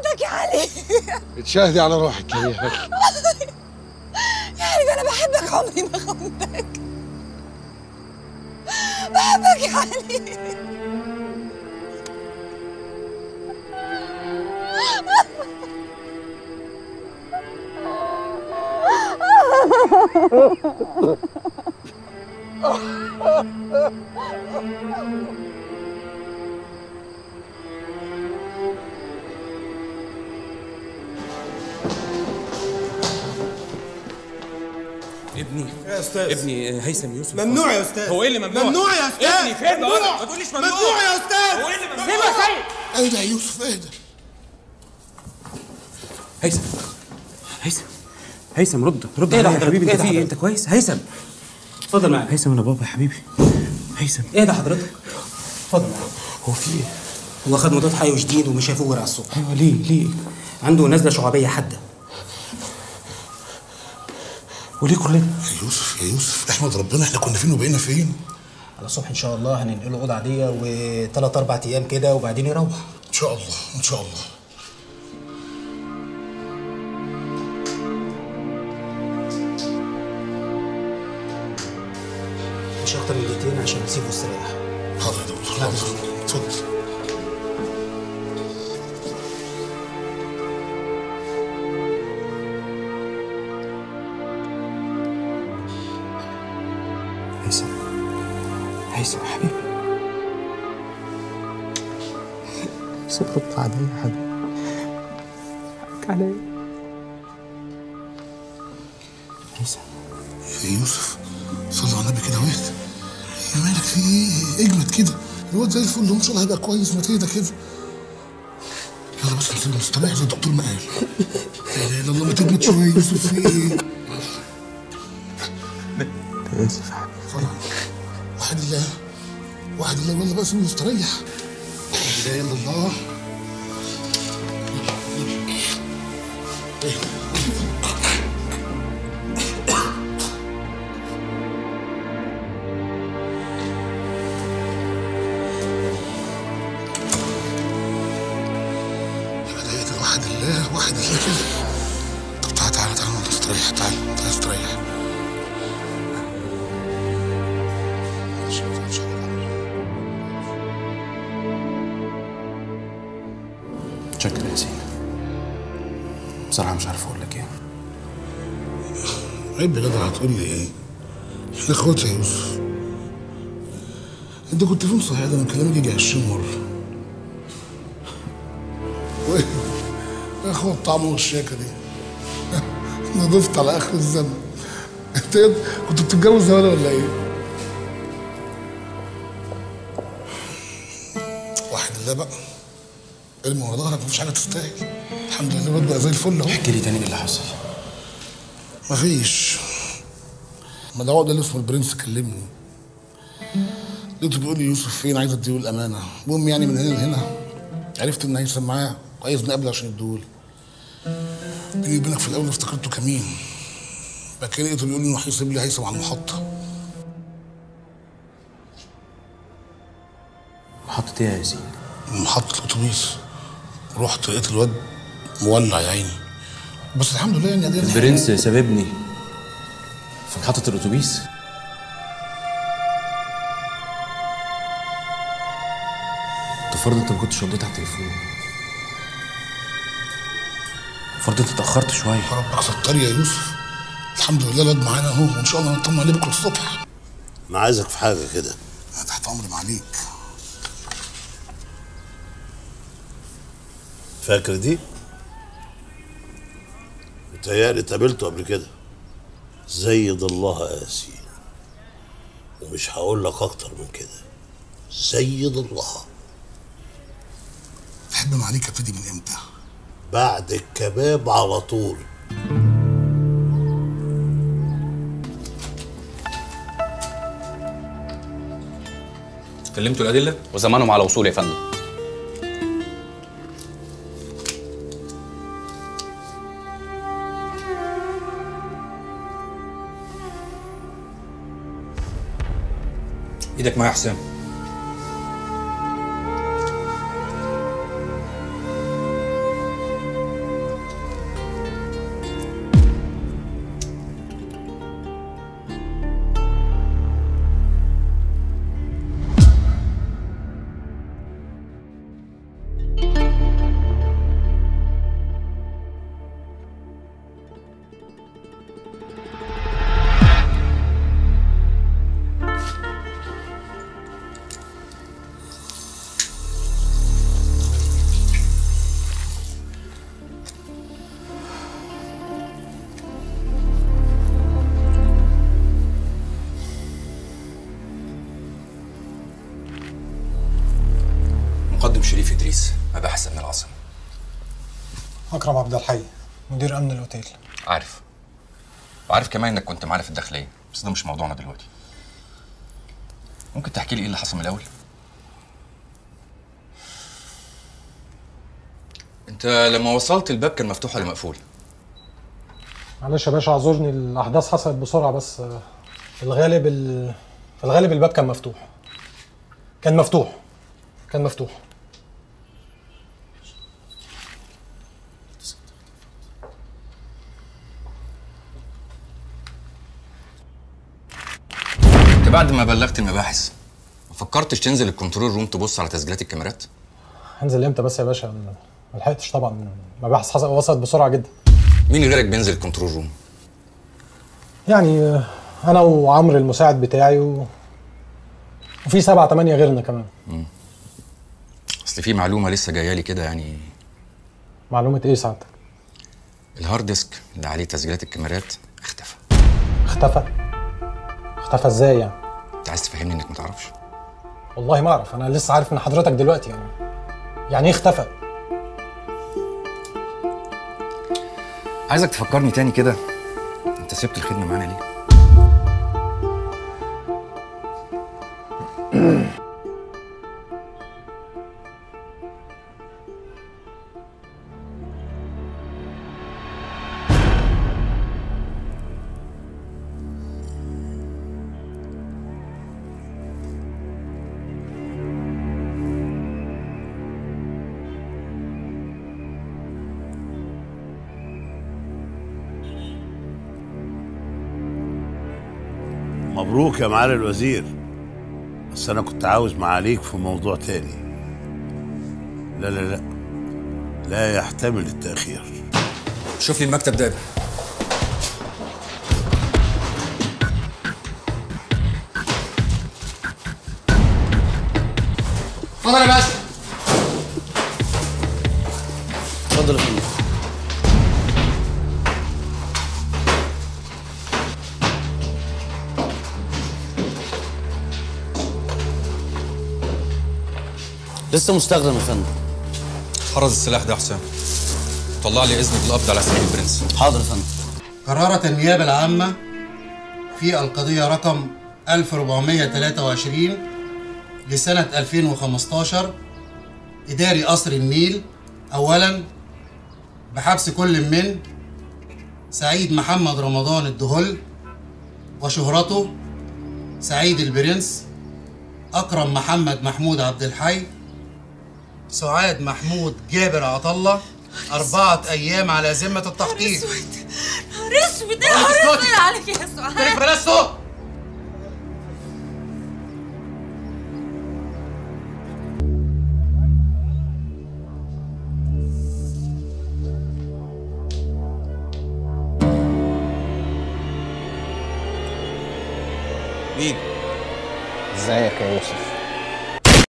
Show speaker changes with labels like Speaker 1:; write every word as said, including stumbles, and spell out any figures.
Speaker 1: بحبك يا علي.
Speaker 2: اتشاهدي على روحك يا ريحة.
Speaker 1: يا علي انا بحبك، عمري ما خنتك. بحبك يا علي.
Speaker 3: ابني
Speaker 4: يا استاذ،
Speaker 3: ابني هيثم يوسف.
Speaker 4: ممنوع يا استاذ.
Speaker 3: هو ايه اللي ممنوع؟
Speaker 4: ممنوع يا استاذ.
Speaker 3: ابني فين؟
Speaker 4: ممنوع.
Speaker 3: ما تقوليش ممنوع.
Speaker 4: ممنوع يا استاذ.
Speaker 3: هو ايه اللي ممنوع؟
Speaker 4: سيبه يا سيد.
Speaker 2: اهدى يا يوسف اهدى.
Speaker 3: هيثم هيثم هيثم رد رد عليا يا حبيبي. انت في ايه؟ انت كويس؟ هيثم
Speaker 4: اتفضل معايا.
Speaker 3: هيثم انا بابا يا حبيبي. هيثم
Speaker 4: ايه ده حضرتك؟ اتفضل معايا.
Speaker 3: هو في ايه؟
Speaker 4: هو خد مضاد حيوي جديد ومش هيفوق على الصبح.
Speaker 3: ايوه ليه ليه؟
Speaker 4: عنده نزله شعبيه حاده.
Speaker 3: وليه كلنا؟
Speaker 2: يا يوسف يا يوسف احمد ربنا، احنا كنا فين وبقينا فين؟
Speaker 4: على الصبح ان شاء الله هننقله اوضه عاديه وثلاث اربع ايام كده وبعدين يروح.
Speaker 2: ان شاء الله ان شاء الله.
Speaker 4: مش اكتر من دقيقتين عشان نسيبه يستريح.
Speaker 2: حاضر يا دكتور حاضر. اتفضل.
Speaker 3: هيثم هيثم يا حبيبي. هيثم رد عليا يا حبيبي. حقك عليا. هيثم
Speaker 2: يا يوسف صلي على النبي كده واهدى. يا مالك في ايه؟ اجمد كده، الواد زي الفل ان شاء الله هيبقى كويس، ما تهدى كده. يلا بس نسيبه مستريح زي الدكتور ما قال. لا اله الا الله، ما تجمد شويه يا يوسف، في ايه؟
Speaker 3: انا اسف يا حبيبي.
Speaker 2: صلي على واحد الله واحد الله، يلا بقى سيبه مستريح. لا اله الا الله. واحد الله واحد الله كده. طب تعالى تعالى تعالى نستريح، تعالى تعالى نستريح.
Speaker 3: شكرا يا ياسين. بصراحة مش عارف اقول لك ايه.
Speaker 2: عيب يا جدع، هتقول لي ايه؟ احنا اخوات يا يوسف. انت كنت فين صحيح؟ ده من كلامك يجي عشرين مرة. وايه؟ يا اخوة الطعم والشياكة دي. نضفت على اخر الزمن. انت كنت بتتجوز زمان ولا ايه؟ واحد الله بقى. ارمي ورا ظهرك، مفيش حاجة تستاهل. الحمد لله الواد بقى زي الفل اهو.
Speaker 3: احكي لي تاني ايه اللي حصل.
Speaker 2: مفيش. ما ده اللي اسمه البرنس كلمني. لقيته بيقول لي يوسف فين، عايز اديه الامانه. المهم يعني من هنا لهنا عرفت ان هيثم معاه وعايز نقابله عشان يديهولي. بيني وبينك في الاول افتكرته كمين، بعد كده لقيته بيقول لي انه هيسيب لي هيثم على المحطه.
Speaker 3: محطة ايه يا ياسين؟
Speaker 2: محطه الاتوبيس. رحت لقيت الواد مولع يا عيني، بس الحمد لله يعني قدرنا.
Speaker 3: البرنس ساببني في محطة الاتوبيس. فرض انت ما كنتش رديت على التليفون. فرض انت اتأخرت شوية.
Speaker 2: ربك ستار يا يوسف. الحمد لله الواد معانا اهو، وان شاء الله نطمن عليه بكره الصبح.
Speaker 5: انا عايزك في حاجة كده.
Speaker 2: انا تحت امري معاليك.
Speaker 5: فاكر دي؟ متهيألي اتقابلته قبل كده. زيد الله قاسي، ومش هقول لك اكتر من كده. زيد الله.
Speaker 2: تحب معاليك ابتدي من امتى؟
Speaker 5: بعد الكباب على طول.
Speaker 3: كلمتوا الأدلة؟
Speaker 6: وزمانهم على وصول يا فندم.
Speaker 3: ايدك معايا يا حسام.
Speaker 6: من العاصمه.
Speaker 7: اكرم عبد الحي، مدير امن الاوتيل.
Speaker 6: عارف وعارف كمان انك كنت معانا في الداخليه، بس ده مش موضوعنا دلوقتي. ممكن تحكي لي ايه اللي حصل من الاول؟ انت لما وصلت الباب كان مفتوح ولا مقفول؟
Speaker 7: معلش يا باشا اعذرني، الاحداث حصلت بسرعه، بس في الغالب ال... في الغالب الباب كان مفتوح. كان مفتوح كان مفتوح
Speaker 6: انت بعد ما بلغت المباحث ما فكرتش تنزل الكنترول روم تبص على تسجيلات الكاميرات؟
Speaker 7: هنزل امتى بس يا باشا؟ ما لحقتش طبعا، المباحث حصل وصلت بسرعه جدا.
Speaker 6: مين غيرك بينزل الكنترول روم؟
Speaker 7: يعني انا وعمرو المساعد بتاعي و... وفي سبعة تمانية غيرنا كمان.
Speaker 6: امم اصل في معلومه لسه جايه لي كده يعني.
Speaker 7: معلومه ايه سعادتك؟
Speaker 6: الهارد ديسك اللي عليه تسجيلات الكاميرات اختفى.
Speaker 7: اختفى؟ اختفى ازاي يعني؟
Speaker 6: انت عايز تفهمني انك ما تعرفش؟
Speaker 7: والله ما اعرف، انا لسه عارف من حضرتك دلوقتي. يعني يعني ايه اختفى؟
Speaker 6: عايزك تفكرني تاني كده، انت سبت الخدمه معانا ليه؟
Speaker 5: مبروك يا معالي الوزير، بس انا كنت عاوز معاليك في موضوع تاني. لا لا لا لا يحتمل التأخير.
Speaker 6: شوف لي المكتب ده.
Speaker 3: اتفضل يا باشا.
Speaker 8: اتفضل يا فندم. لسه مستخدم يا فندم.
Speaker 6: حرز السلاح ده يا حسام، طلع لي اذن بالقبض على سعيد البرنس.
Speaker 8: حاضر يا فندم.
Speaker 9: قررت النيابة العامة في القضية رقم ألف وأربعمائة وثلاثة وعشرين لسنة ألفين وخمستاشر إداري قصر النيل أولاً بحبس كل من سعيد محمد رمضان الدهل وشهرته سعيد البرنس، أكرم محمد محمود عبد الحي، سعاد محمود جابر عطله، أربعة أيام على ذمة التحقيق.
Speaker 1: نهار اسود نهار اسود نهار اسود عليك يا سعاد.
Speaker 9: بلاش صوت.
Speaker 6: مين؟
Speaker 4: ازيك يا يوسف؟